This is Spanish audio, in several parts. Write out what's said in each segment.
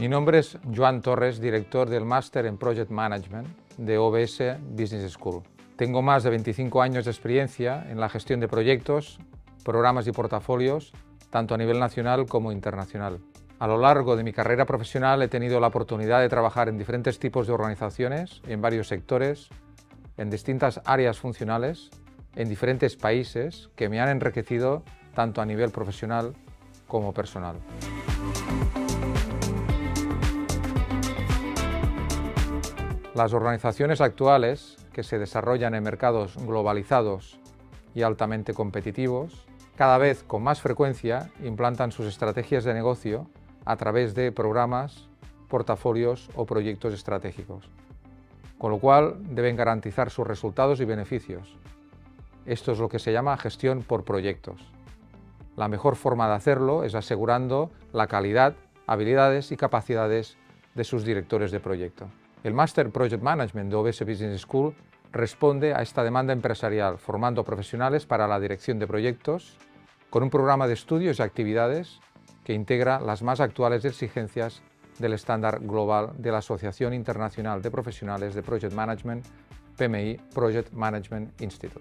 Mi nombre es Joan Torres, director del Máster en Project Management de OBS Business School. Tengo más de 25 años de experiencia en la gestión de proyectos, programas y portafolios, tanto a nivel nacional como internacional. A lo largo de mi carrera profesional he tenido la oportunidad de trabajar en diferentes tipos de organizaciones, en varios sectores, en distintas áreas funcionales, en diferentes países que me han enriquecido tanto a nivel profesional como personal. Las organizaciones actuales, que se desarrollan en mercados globalizados y altamente competitivos, cada vez con más frecuencia implantan sus estrategias de negocio a través de programas, portafolios o proyectos estratégicos, con lo cual deben garantizar sus resultados y beneficios. Esto es lo que se llama gestión por proyectos. La mejor forma de hacerlo es asegurando la calidad, habilidades y capacidades de sus directores de proyecto. El Master Project Management de OBS Business School responde a esta demanda empresarial, formando profesionales para la dirección de proyectos, con un programa de estudios y actividades que integra las más actuales exigencias del estándar global de la Asociación Internacional de Profesionales de Project Management, PMI, Project Management Institute.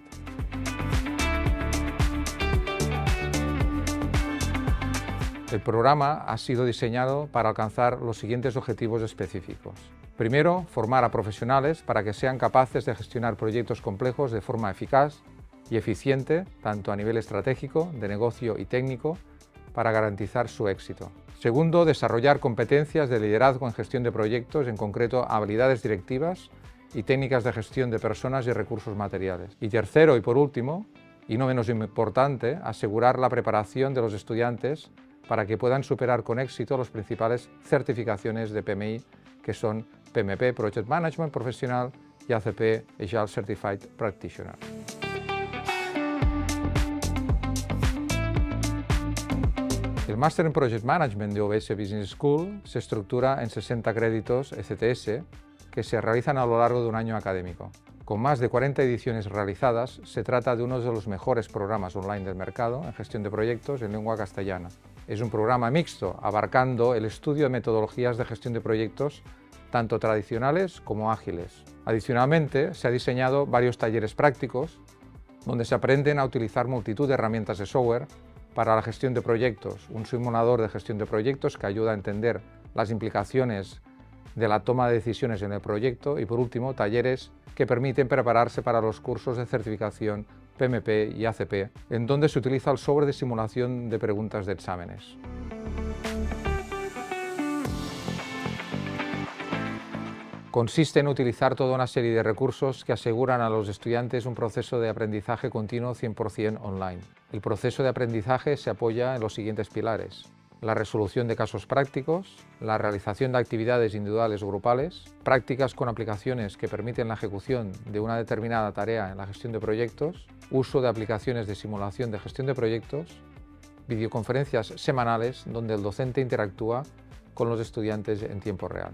El programa ha sido diseñado para alcanzar los siguientes objetivos específicos. Primero, formar a profesionales para que sean capaces de gestionar proyectos complejos de forma eficaz y eficiente, tanto a nivel estratégico, de negocio y técnico, para garantizar su éxito. Segundo, desarrollar competencias de liderazgo en gestión de proyectos, en concreto habilidades directivas y técnicas de gestión de personas y recursos materiales. Y tercero, y por último, y no menos importante, asegurar la preparación de los estudiantes para que puedan superar con éxito las principales certificaciones de PMI, que son PMP, Project Management Professional, y ACP, Agile Certified Practitioner. El Máster en Project Management de OBS Business School se estructura en 60 créditos ECTS que se realizan a lo largo de un año académico. Con más de 40 ediciones realizadas, se trata de uno de los mejores programas online del mercado en gestión de proyectos en lengua castellana. Es un programa mixto, abarcando el estudio de metodologías de gestión de proyectos tanto tradicionales como ágiles. Adicionalmente, se ha diseñado varios talleres prácticos donde se aprenden a utilizar multitud de herramientas de software para la gestión de proyectos, un simulador de gestión de proyectos que ayuda a entender las implicaciones de la toma de decisiones en el proyecto y, por último, talleres que permiten prepararse para los cursos de certificación PMP y ACP, en donde se utiliza el software de simulación de preguntas de exámenes. Consiste en utilizar toda una serie de recursos que aseguran a los estudiantes un proceso de aprendizaje continuo 100% online. El proceso de aprendizaje se apoya en los siguientes pilares: la resolución de casos prácticos, la realización de actividades individuales o grupales, prácticas con aplicaciones que permiten la ejecución de una determinada tarea en la gestión de proyectos, uso de aplicaciones de simulación de gestión de proyectos, videoconferencias semanales donde el docente interactúa con los estudiantes en tiempo real.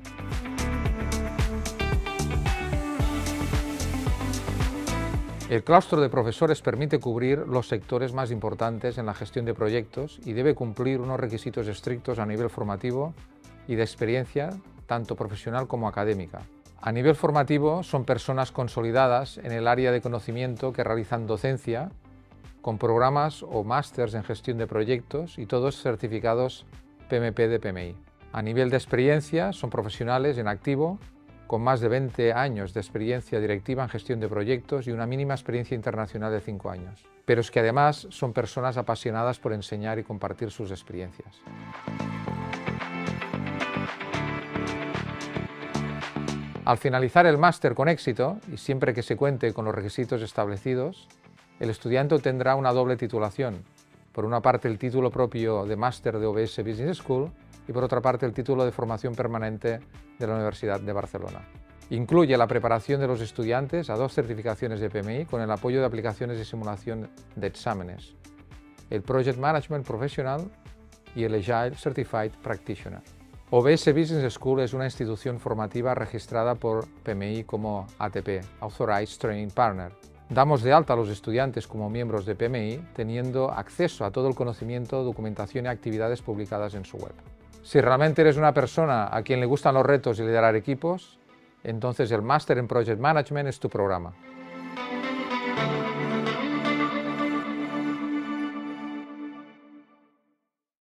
El claustro de profesores permite cubrir los sectores más importantes en la gestión de proyectos y debe cumplir unos requisitos estrictos a nivel formativo y de experiencia, tanto profesional como académica. A nivel formativo, son personas consolidadas en el área de conocimiento que realizan docencia, con programas o másters en gestión de proyectos y todos certificados PMP de PMI. A nivel de experiencia, son profesionales en activo, con más de 20 años de experiencia directiva en gestión de proyectos y una mínima experiencia internacional de 5 años. Pero es que además son personas apasionadas por enseñar y compartir sus experiencias. Al finalizar el máster con éxito, y siempre que se cuente con los requisitos establecidos, el estudiante obtendrá una doble titulación. Por una parte, el título propio de máster de OBS Business School y por otra parte el título de formación permanente de la Universidad de Barcelona. Incluye la preparación de los estudiantes a 2 certificaciones de PMI con el apoyo de aplicaciones de simulación de exámenes, el Project Management Professional y el Agile Certified Practitioner. OBS Business School es una institución formativa registrada por PMI como ATP, Authorized Training Partner. Damos de alta a los estudiantes como miembros de PMI, teniendo acceso a todo el conocimiento, documentación y actividades publicadas en su web. Si realmente eres una persona a quien le gustan los retos y liderar equipos, entonces el Máster en Project Management es tu programa.